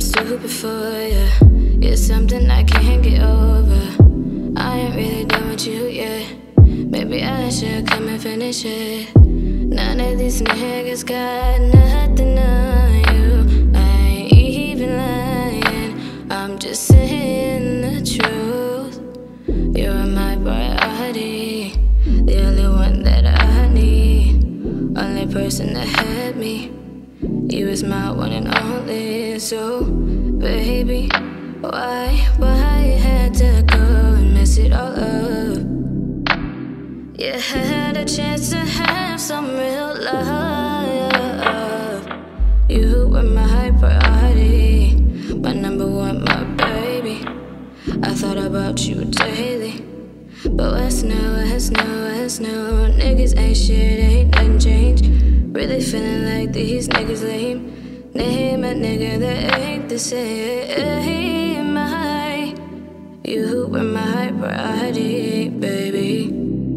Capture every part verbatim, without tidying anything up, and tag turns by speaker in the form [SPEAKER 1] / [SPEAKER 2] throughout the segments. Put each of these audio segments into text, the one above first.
[SPEAKER 1] stupid for ya. You're something I can't get over. I ain't really done with you yet. Maybe I should come and finish it. None of these niggas got nothing on you. I ain't even lying, I'm just saying the truth. You're my priority, the only one that I need. Only person that had me. You was my one and only. So, baby, why, why you had to go and mess it all up? You had a chance to have some real love. You were my priority, my number one, my baby. I thought about you daily. But what's new, what's new, what's new? Niggas ain't shit, ain't nothing changed. Really feeling like these niggas lame. Name a nigga that ain't the same. My, you were my priority, baby.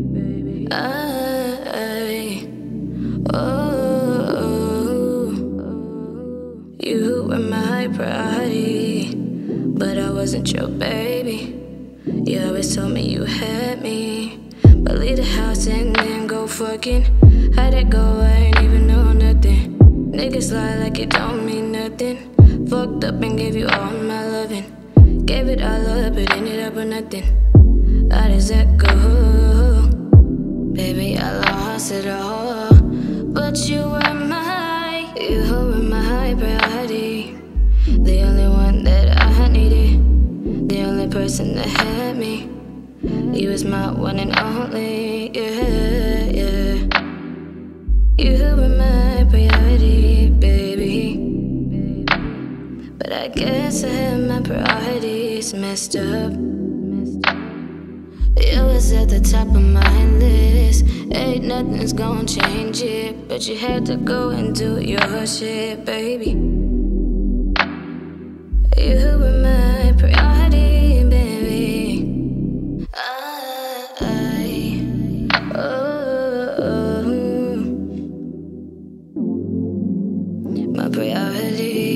[SPEAKER 1] I, oh, you were my priority, but I wasn't your baby. You always told me you had me, but leave the house and then go fucking. How'd it go? I ain't even know nothing. Niggas lie like it don't mean nothing. Fucked up and gave you all my loving. Gave it all up, but ended up with nothing. How does that go? Baby, I lost it all, but you were my, you were my priority. The only one that I needed, the only person that had me. You was my one and only, yeah, yeah. You were my priority, baby. But I guess I had my priorities messed up. You was at the top of my list. Ain't nothing's gonna change it, but you had to go and do your shit, baby. You were my priority, baby. I, oh, my priority.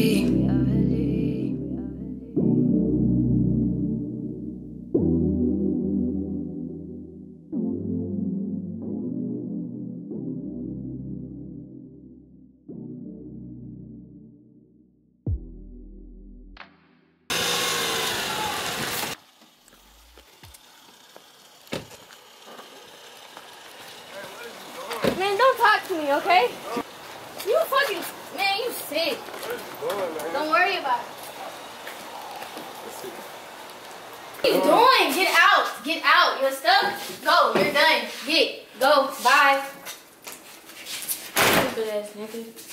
[SPEAKER 2] Man, don't talk to me, okay? You fucking, man, you sick. Don't worry about it. What are you doing? Get out. Get out. You're stuck. Go. You're done. Get. Go. Bye. Stupid ass nigga.